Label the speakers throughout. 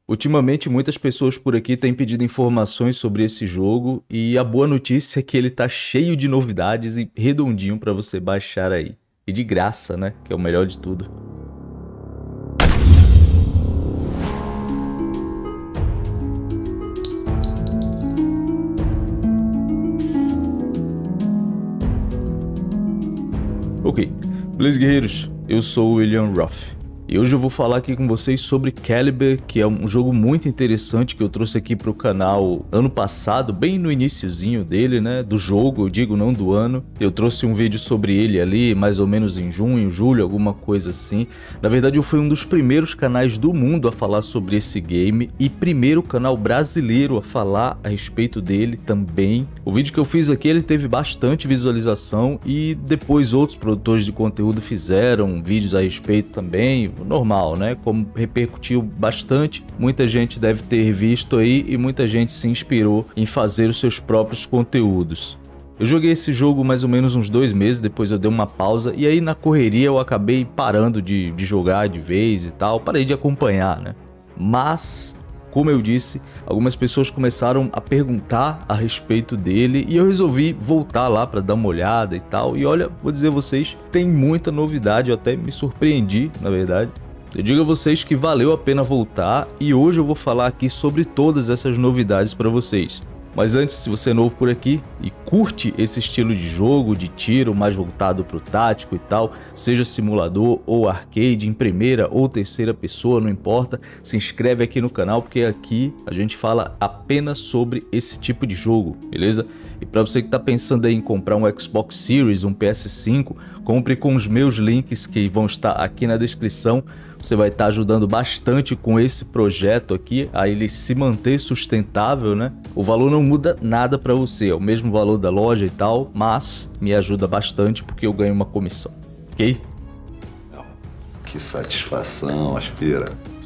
Speaker 1: Ultimamente, muitas pessoas por aqui têm pedido informações sobre esse jogo e a boa notícia é que ele tá cheio de novidades e redondinho para você baixar aí. E de graça, né? Que é o melhor de tudo. Ok, beleza, guerreiros? Eu sou o William Ruff. E hoje eu vou falar aqui com vocês sobre Caliber, que é um jogo muito interessante que eu trouxe aqui para o canal ano passado, bem no iniciozinho dele, né, do jogo, eu digo, não do ano. Eu trouxe um vídeo sobre ele ali, mais ou menos em junho, julho, alguma coisa assim. Na verdade, eu fui um dos primeiros canais do mundo a falar sobre esse game e primeiro canal brasileiro a falar a respeito dele também. O vídeo que eu fiz aqui, ele teve bastante visualização e depois outros produtores de conteúdo fizeram vídeos a respeito também. Normal, né? Como repercutiu bastante, muita gente deve ter visto aí e muita gente se inspirou em fazer os seus próprios conteúdos. Eu joguei esse jogo mais ou menos uns 2 meses, depois eu dei uma pausa e aí na correria eu acabei parando de jogar de vez e tal, parei de acompanhar, né? Mas, como eu disse, algumas pessoas começaram a perguntar a respeito dele e eu resolvi voltar lá para dar uma olhada e tal. E olha, vou dizer a vocês, tem muita novidade, eu até me surpreendi, na verdade. Eu digo a vocês que valeu a pena voltar e hoje eu vou falar aqui sobre todas essas novidades para vocês. Mas antes, se você é novo por aqui e curte esse estilo de jogo, de tiro, mais voltado para o tático e tal, seja simulador ou arcade, em primeira ou terceira pessoa, não importa, se inscreve aqui no canal porque aqui a gente fala apenas sobre esse tipo de jogo, beleza? E para você que está pensando aí em comprar um Xbox Series, um PS5, compre com os meus links que vão estar aqui na descrição. Você vai estar ajudando bastante com esse projeto aqui, a ele se manter sustentável, né? O valor não muda nada para você, é o mesmo valor da loja e tal, mas me ajuda bastante porque eu ganho uma comissão, ok?
Speaker 2: Que satisfação, Aspira.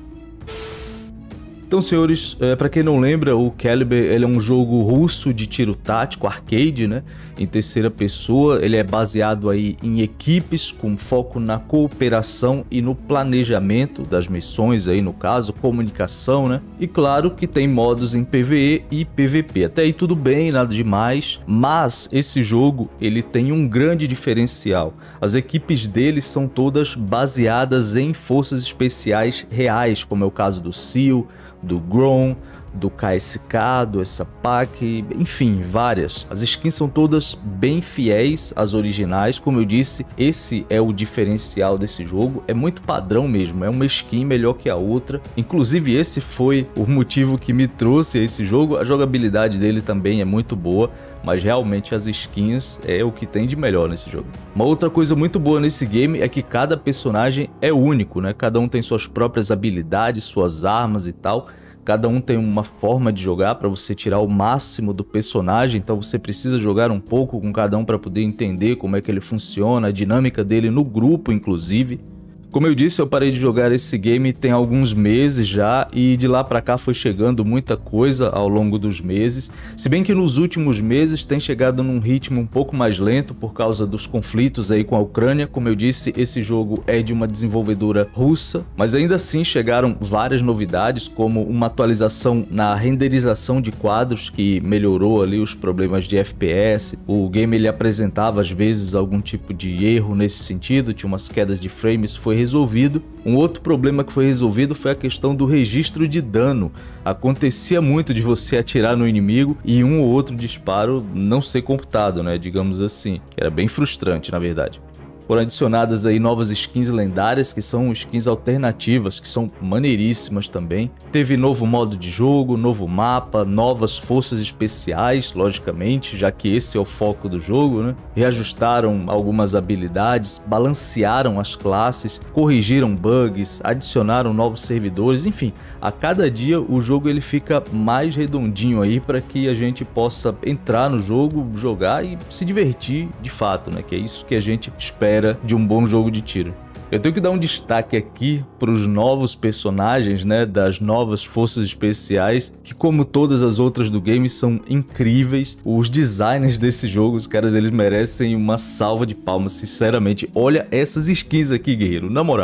Speaker 1: Então, senhores, para quem não lembra, o Caliber ele é um jogo russo de tiro tático, arcade, né? Em terceira pessoa, ele é baseado aí em equipes com foco na cooperação e no planejamento das missões aí, no caso, comunicação, né? E claro que tem modos em PvE e PvP. Até aí tudo bem, nada demais, mas esse jogo ele tem um grande diferencial. As equipes dele são todas baseadas em forças especiais reais, como é o caso do SEAL, do Grom, do KSK, do SAPAC, enfim, várias. As skins são todas bem fiéis às originais, como eu disse, esse é o diferencial desse jogo, é muito padrão mesmo, é uma skin melhor que a outra. Inclusive esse foi o motivo que me trouxe a esse jogo, a jogabilidade dele também é muito boa, mas realmente as skins é o que tem de melhor nesse jogo. Uma outra coisa muito boa nesse game é que cada personagem é único, né? Cada um tem suas próprias habilidades, suas armas e tal. Cada um tem uma forma de jogar para você tirar o máximo do personagem, então você precisa jogar um pouco com cada um para poder entender como é que ele funciona, a dinâmica dele no grupo, inclusive. Como eu disse, eu parei de jogar esse game tem alguns meses já e de lá pra cá foi chegando muita coisa ao longo dos meses. Se bem que nos últimos meses tem chegado num ritmo um pouco mais lento por causa dos conflitos aí com a Ucrânia. Como eu disse, esse jogo é de uma desenvolvedora russa, mas ainda assim chegaram várias novidades, como uma atualização na renderização de quadros que melhorou ali os problemas de FPS. O game ele apresentava às vezes algum tipo de erro nesse sentido, tinha umas quedas de frames, foi resolvido. Um outro problema que foi resolvido foi a questão do registro de dano. Acontecia muito de você atirar no inimigo e um ou outro disparo não ser computado, né? Digamos assim. Era bem frustrante, na verdade. Foram adicionadas aí novas skins lendárias, que são skins alternativas, que são maneiríssimas também. Teve novo modo de jogo, novo mapa, novas forças especiais, logicamente, já que esse é o foco do jogo, né? Reajustaram algumas habilidades, balancearam as classes, corrigiram bugs, adicionaram novos servidores, enfim, a cada dia o jogo ele fica mais redondinho aí para que a gente possa entrar no jogo, jogar e se divertir de fato, né? Que é isso que a gente espera de um bom jogo de tiro. Eu tenho que dar um destaque aqui para os novos personagens, né, das novas forças especiais, que como todas as outras do game são incríveis. Os designers desse jogo, os caras eles merecem uma salva de palmas, sinceramente. Olha essas skins aqui, guerreiro, na moral,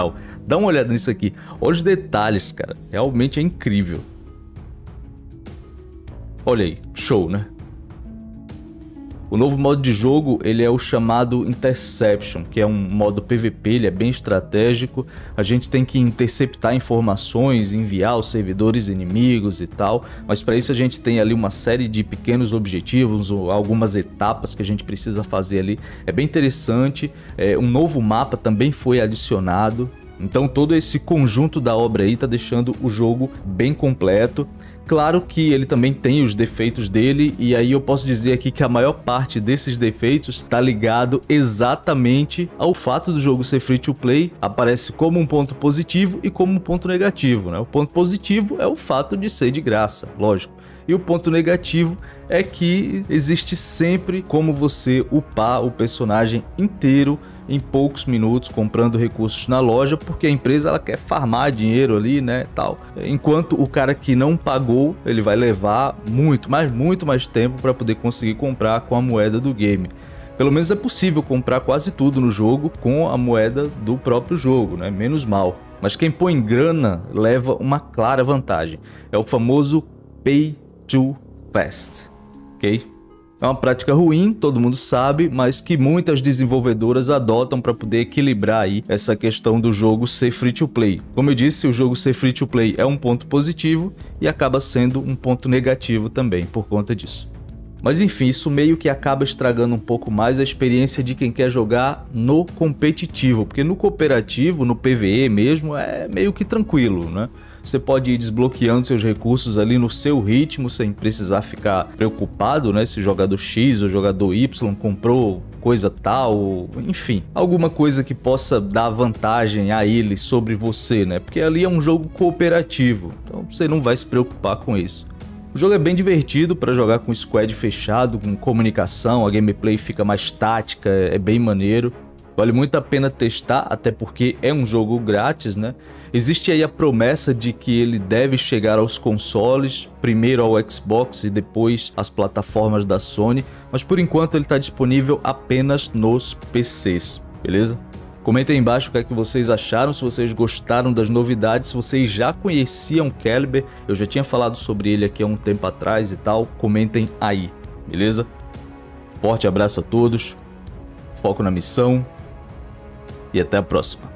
Speaker 1: Dá uma olhada nisso aqui. Olha os detalhes, cara. Realmente é incrível. Olha aí, show, né? O novo modo de jogo, ele é o chamado Interception, que é um modo PVP, ele é bem estratégico. A gente tem que interceptar informações, enviar aos servidores inimigos e tal, mas para isso a gente tem ali uma série de pequenos objetivos, algumas etapas que a gente precisa fazer ali. É bem interessante, um novo mapa também foi adicionado, então todo esse conjunto da obra aí tá deixando o jogo bem completo. Claro que ele também tem os defeitos dele, e aí eu posso dizer aqui que a maior parte desses defeitos está ligado exatamente ao fato do jogo ser free to play. Aparece como um ponto positivo e como um ponto negativo, né? O ponto positivo é o fato de ser de graça, lógico. E o ponto negativo é que existe sempre como você upar o personagem inteiro em poucos minutos, comprando recursos na loja, porque a empresa ela quer farmar dinheiro ali, né, tal. Enquanto o cara que não pagou, ele vai levar muito mais tempo para poder conseguir comprar com a moeda do game. Pelo menos é possível comprar quase tudo no jogo com a moeda do próprio jogo, né, menos mal. Mas quem põe grana leva uma clara vantagem. É o famoso Pay to Fast, ok? É uma prática ruim, todo mundo sabe, mas que muitas desenvolvedoras adotam para poder equilibrar aí essa questão do jogo ser free to play. Como eu disse, o jogo ser free to play é um ponto positivo e acaba sendo um ponto negativo também por conta disso. Mas enfim, isso meio que acaba estragando um pouco mais a experiência de quem quer jogar no competitivo, porque no cooperativo, no PvE mesmo, é meio que tranquilo, né? Você pode ir desbloqueando seus recursos ali no seu ritmo, sem precisar ficar preocupado, né? Se o jogador X ou jogador Y comprou coisa tal, enfim. Alguma coisa que possa dar vantagem a ele sobre você, né? Porque ali é um jogo cooperativo, então você não vai se preocupar com isso. O jogo é bem divertido para jogar com squad fechado, com comunicação, a gameplay fica mais tática, é bem maneiro. Vale muito a pena testar, até porque é um jogo grátis, né? Existe aí a promessa de que ele deve chegar aos consoles, primeiro ao Xbox e depois às plataformas da Sony, mas por enquanto ele está disponível apenas nos PCs, beleza? Comentem aí embaixo o que é que vocês acharam, se vocês gostaram das novidades, se vocês já conheciam Caliber, eu já tinha falado sobre ele aqui há um tempo atrás e tal, comentem aí, beleza? Forte abraço a todos, foco na missão e até a próxima.